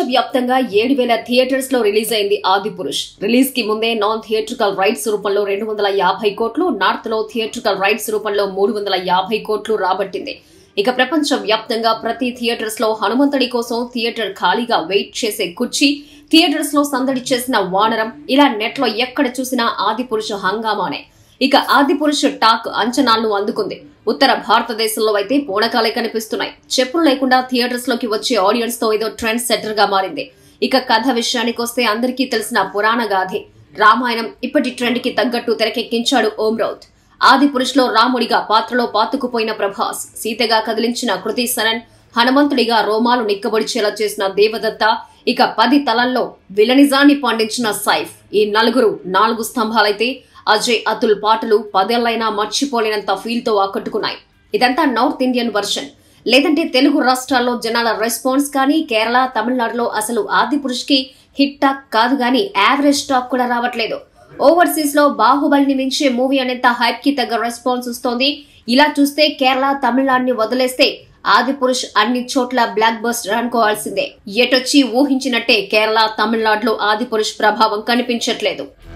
ప్రపంచవ్యాప్తంగా 7,000 థియేటర్స్ లో రిలీజ్ అయింది ఆదిపురుష్. రిలీజ్ కి ముందే నాన్ థియేట్రికల్ రైట్స్ రూపంలో 250 కోట్లు, నార్త్ లో థియేట్రికల్ రైట్స్ రూపంలో 350 కోట్లు రాబట్టింది. ఇక ప్రపంచ వ్యాప్తంగా ప్రతి థియేటర్స్ లో హనుమంతుడి కోసం థియేటర్ ఖాళీగా వెయిట్ చేసే కుర్చీ, థియేటర్స్ లో సందడి చేసిన వానరం, ఇలా నెట్ లో ఎక్కడ చూసినా ఆదిపురుష్ హంగామానే. ఇక ఆదిపురుష్ టాక్ అంచనాలను అందుకుంది. ఉత్తర భారతదేశంలో అయితే పూనకాలే కనిపిస్తున్నాయి. చెప్పులు లేకుండా థియేటర్స్ లోకి వచ్చే ఆడియన్స్ తో ఏదో ట్రెండ్ సెటర్ గా మారింది. ఇక కథ విషయానికి వస్తే అందరికీ తెలిసిన పురాణ గాథే రామాయణం ఇప్పటి ట్రెండ్ కి తగ్గట్టు తెరకెక్కించాడు ఓం రౌత్. ఆదిపురుష్ లో రాముడిగా పాత్రలో పాతుకుపోయిన ప్రభాస్, సీతగా కదిలించిన కృతి సనన్, హనుమంతుడిగా రోమాలు నిక్కబొడిచేలా చేసిన దేవదత్త, ఇక 10 తలల్లో విలనిజాన్ని పండించిన సైఫ్, ఈ నలుగురు 4 స్తంభాలైతే అజయ్ అతుల్ పాటలు 10 ఏళ్లైనా మర్చిపోలేనంత ఫీల్ తో ఆకట్టుకున్నాయి. ఇదంతా నార్త్ ఇండియన్ వర్షన్. లేదంటే తెలుగు రాష్ట్రాల్లో జనాల రెస్పాన్స్ కానీ, కేరళ, తమిళనాడులో అసలు ఆదిపురుష్ కి హిట్ టాక్ కాదు గానీ యావరేజ్ టాక్ కూడా రావట్లేదు. ఓవర్సీస్ లో బాహుబలిని మించే మూవీ అనేంత హైప్ కి తగ్గ రెస్పాన్స్ వస్తోంది. ఇలా చూస్తే కేరళ, తమిళనాడుని వదిలేస్తే ఆదిపురుష్ అన్ని చోట్ల బ్లాక్ బస్టర్ అనుకోవాల్సిందే. ఎటొచ్చి ఊహించినట్టే కేరళ, తమిళనాడులో ఆదిపురుష్ ప్రభావం కనిపించట్లేదు.